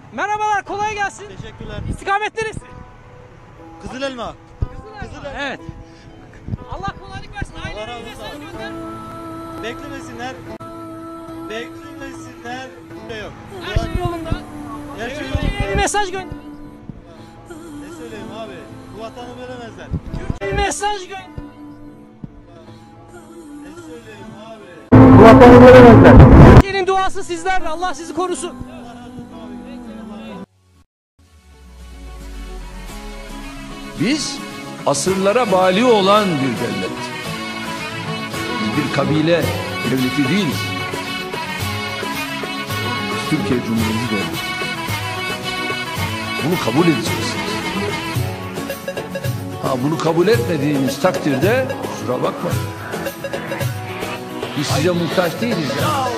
Merhabalar, kolay gelsin. Teşekkürler. İstikamet neresi? Kızılelma. Kızılelma. Evet. Allah kolaylık versin. Allah razı Ailelerine olsun. mesaj gönder. Beklemesinler. Beklemesinler. Bir şey yok. Her şey yolunda. Her şey Türkiye'ye bir yolunda. mesaj gönder. Ne söyleyeyim abi? Bu vatanı veremezler. Türkiye'ye bir mesaj gönder. Ne söyleyeyim abi? Bu vatanı veremezler. Türkiye'nin duası sizlerle. Allah sizi korusun. Biz asırlara bali olan bir devlet. Biz bir kabile devleti değiliz. Biz Türkiye Cumhuriyeti devleti. Bunu kabul edeceksiniz. Bunu kabul etmediğiniz takdirde kusura bakmayın. Biz size muhtaç değiliz ya.